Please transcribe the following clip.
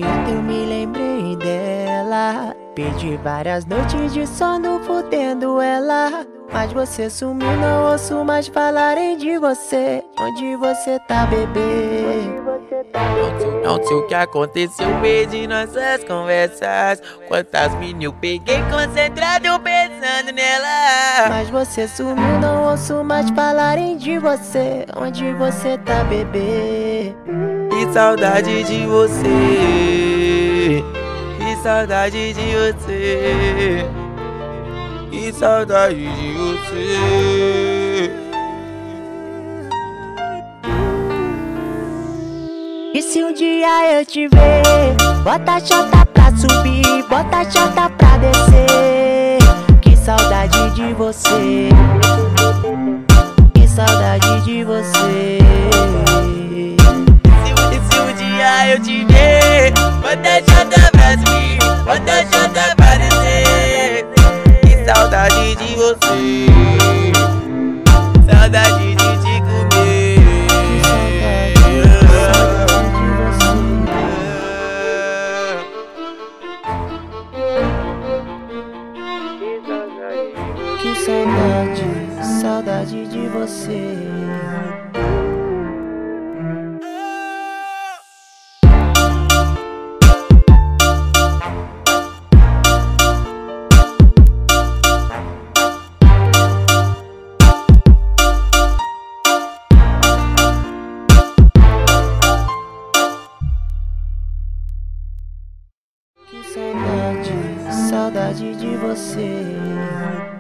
eu me lembrei dela. Perdi várias noites de sono fudendo ela. Mas você sumiu, não ouço mais falarem de você. Onde você tá, bebê? Não sei o que aconteceu, perdi nossas conversas. Quantas meninas eu peguei concentrado pensando nela. Mas você sumiu, não ouço mais falarem de você. Onde você tá, bebê? Que saudade de você. Que saudade de você. Que saudade de você. E se um dia eu te ver, bota a chata pra subir, bota a chata pra descer. Que saudade de você. Que saudade de você. E se um dia eu te ver, bota a chata pra subir, bota a chata pra descer. Que saudade de você. Saudade de te comer. Que saudade, saudade de você. Que saudade, saudade de você.